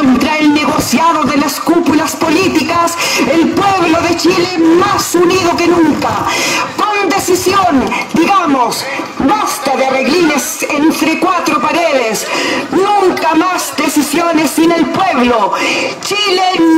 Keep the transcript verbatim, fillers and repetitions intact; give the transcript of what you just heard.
contra el negociado de las cúpulas políticas, el pueblo de Chile más unido que nunca. Con decisión, digamos, basta de arreglines entre cuatro paredes, nunca más decisiones sin el pueblo. Chile